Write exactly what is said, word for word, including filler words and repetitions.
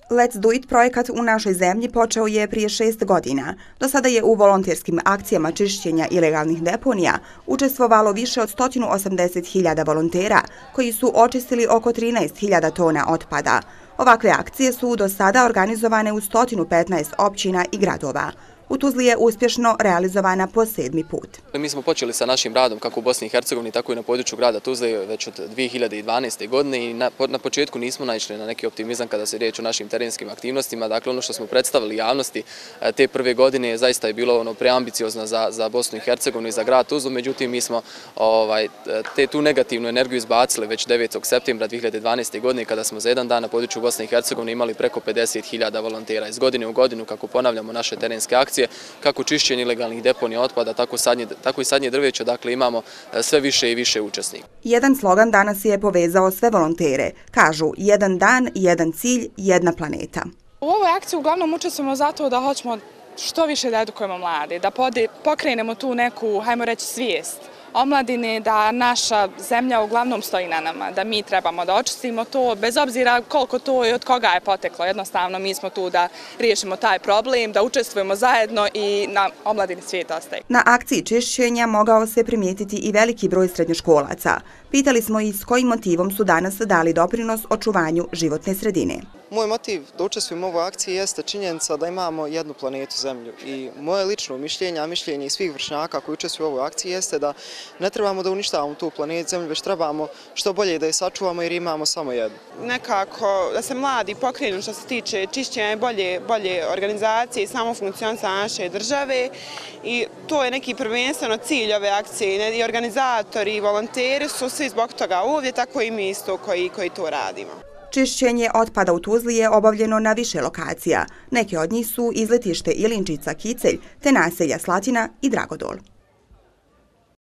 Let's Do It projekat u našoj zemlji počeo je prije šest godina. Do sada je u volonterskim akcijama čišćenja ilegalnih deponija učestvovalo više od sto osamdeset hiljada volontera koji su očistili oko trinaest hiljada tona otpada. Ovakve akcije su do sada organizovane u sto petnaest općina i gradova. U Tuzli je uspješno realizovana po sedmi put. Mi smo počeli sa našim radom kako u Bosni i Hercegovini, tako i na području grada Tuzle već od dvije hiljade dvanaeste. godine i na, na početku nismo naišli na neki optimizam kada se riječ o našim terenskim aktivnostima. Dakle, ono što smo predstavili javnosti te prve godine zaista je bilo ono preambiciozno za, za Bosnu i Hercegovinu i za grad Tuzlu, međutim mi smo ovaj, te, tu negativnu energiju izbacili već devetog septembra dvije hiljade dvanaeste. godine kada smo za jedan dan na području Bosne i Hercegovine imali preko pedeset hiljada volontera. Iz godine u godinu kako ponavljamo naše terenske akcije, kako čišćenje ilegalnih deponija otpada, tako, sadnje, tako i sadnje drveća, dakle imamo sve više i više učesnika. Jedan slogan danas je povezao sve volontere. Kažu, jedan dan, jedan cilj, jedna planeta. U ovoj akciji uglavnom učestvujemo zato da hoćemo što više da edukujemo mlade, da pokrenemo tu neku, hajmo reći, svijest omladine, da naša zemlja uglavnom stoji na nama, da mi trebamo da očistimo to, bez obzira koliko to i od koga je poteklo. Jednostavno, mi smo tu da riješimo taj problem, da učestvujemo zajedno i na omladini svijet ostaje. Na akciji čišćenja mogao se primijetiti i veliki broj srednjoškolaca. Pitali smo ih s kojim motivom su danas dali doprinos očuvanju životne sredine. Moj motiv da učestvujem u ovoj akciji jeste činjenica da imamo jednu planetu Zemlju i moje lično mišljenje, a mišljenje svih vršnjaka koji učestvuju u ovoj akciji jeste da ne trebamo da uništavamo tu planetu Zemlju, već trebamo što bolje da je sačuvamo jer imamo samo jednu. Nekako da se mladi pokrenu što se tiče čišćenja i bolje, bolje organizacije i samo funkcionisanja naše države i to je neki prvenstveno cilj ove akcije i organizatori i volonteri su svi zbog toga ovdje, tako i mi isto koji, koji to radimo. Čišćenje otpada u Tuzli je obavljeno na više lokacija. Neke od njih su izletište Ilinčica Kicelj te naselja Slatina i Dragodol.